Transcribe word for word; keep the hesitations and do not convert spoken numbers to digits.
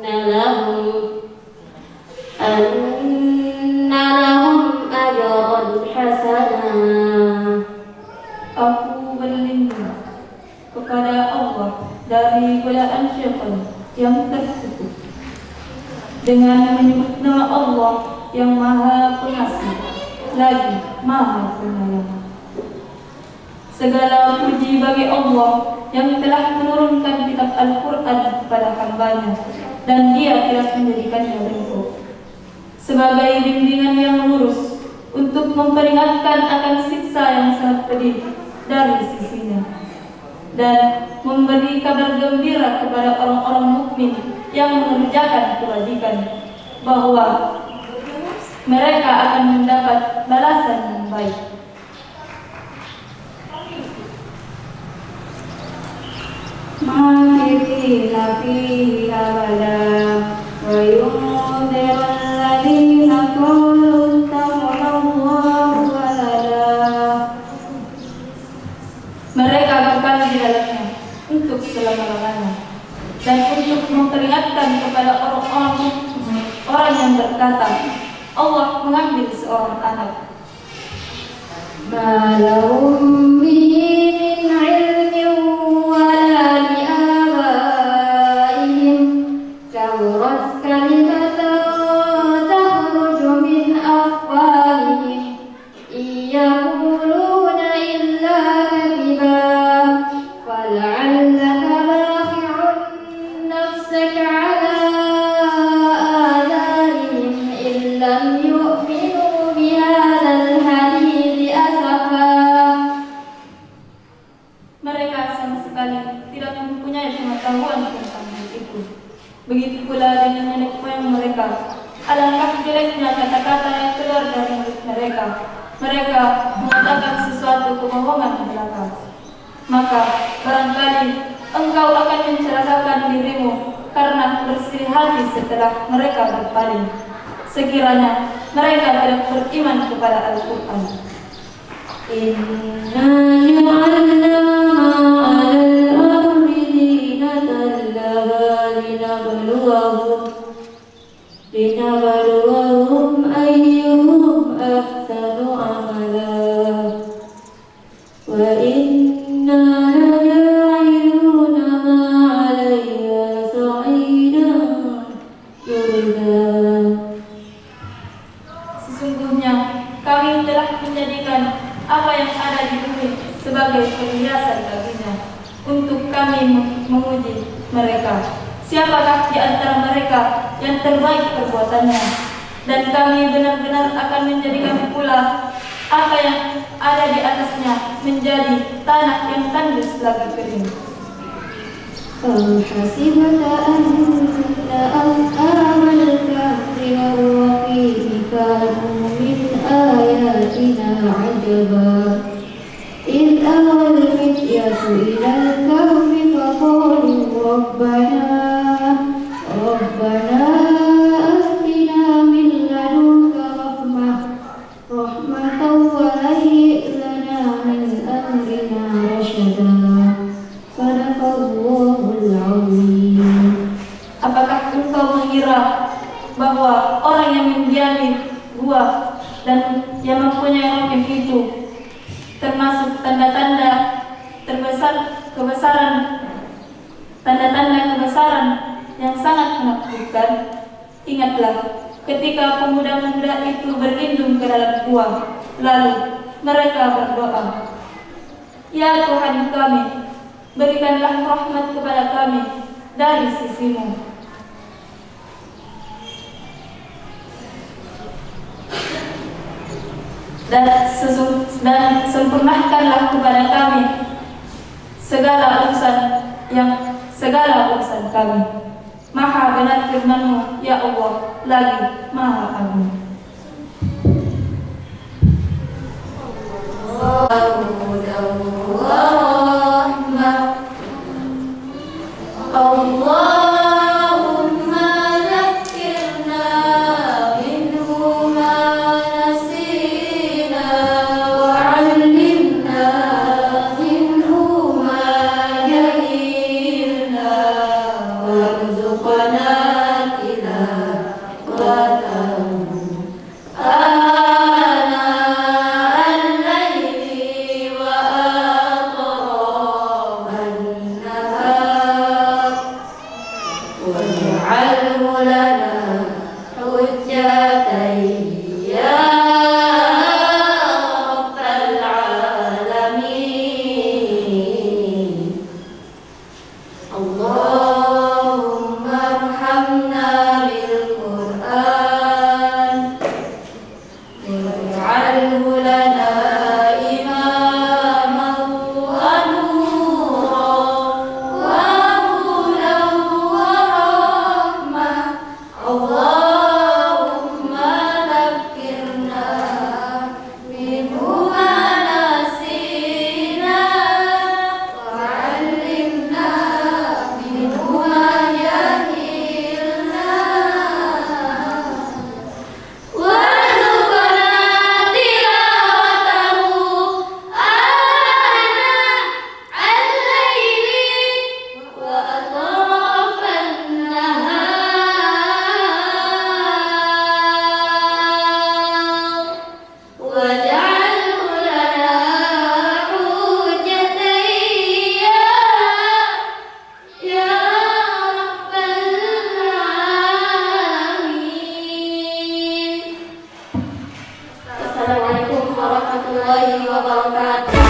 لهم أن لهم أجرا حسنا. Aku berlindung kepada Allah dari godaan syaitan yang terkutuk dengan menyebut nama Allah yang Maha Pengasih lagi Maha Penyayang. Segala puji bagi Allah yang telah menurunkan kitab Al-Quran kepada hambanya dan Dia telah menjadikannya bentuk sebagai bimbingan yang lurus untuk memperingatkan akan siksa yang sangat pedih dari sisinya dan memberi kabar gembira kepada orang-orang mukmin yang mengerjakan kewajiban bahwa mereka akan mendapat balasan yang baik. Makithina fihi abada wa yunziru alladhina qalu ittakhadallahu walada. Mereka kekal di dalamnya untuk selama-lamanya dan untuk memperingatkan kepada orang-orang orang yang berkata Allah mengambil seorang anak. Ma lahum bihi min ilmin wala li abaihim kaburat kalimatan takhruju min afwahihim yaquluna illa kadhiba fal'allaka baqi'un nafsaka ala adharihim illam yu'minu bihadzal hadits asafa. Mereka sama sekali tidak mempunyai pengetahuan tentang hal itu. Begitu pula dengan nenek moyang mereka. Alangkah jeleknya kata-kata yang keluar dari mulut mereka. Mereka mengatakan sesuatu kebohongan belaka. Maka barangkali engkau akan mencelakakan dirimu karena bersih hati setelah mereka berpaling, sekiranya mereka tidak beriman kepada Al-Quran. Inna ja'alna ma'al ardi zinatan laha linabluwahum linabluwahum ayyuhum ahsanu amala wa inna laja'iluna ma'alayha sa'idan yurda. Sesungguhnya kami telah menjadikan apa yang ada di bumi sebagai perhiasan baginya untuk kami menguji mereka. Siapakah di antara mereka yang terbaik perbuatannya? Dan kami benar-benar akan menjadikan pula apa yang ada di atasnya menjadi tanah yang tandus lagi kering. أم حسبت أن أصحاب الكهف والرقيم كانوا من آياتنا عجبا إذ أوى الفتية إلى الكهف فقالوا ربنا ربنا آتنا من لدنك رحمة رحمة وهيئ لنا من أمرنا رشدا. Sadaqallahul azim. Apakah engkau mengira bahwa orang yang mendiami gua dan yang mempunyai roh itu termasuk tanda-tanda terbesar kebesaran tanda-tanda kebesaran yang sangat menakjubkan? Ingatlah ketika pemuda-pemuda itu berlindung ke dalam gua, lalu mereka berdoa, ya Tuhan kami, berikanlah rahmat kepada kami dari sisimu. Dan, dan sempurnakanlah kepada kami segala urusan yang segala urusan kami. Maha benar firman-Mu, ya Allah, lagi Maha Agung. Allahumma zakkirna minhu ma nasina wa 'allimna minhu ma jahilna warzuqna واجعله لنا حجتين يا رب العالمين. اللهم ارحمنا بالقرآن واجعله لنا إماما ونورا وهدى ورحمة. اللهم ذكرنا منه ما نسينا وعلمنا منه ما جهلنا وارزقنا تلاوته آناء الليل وأطراف النهار واجعله لنا حجتين يا رب العالمين. Assalamualaikum warahmatullahi wabarakatuh.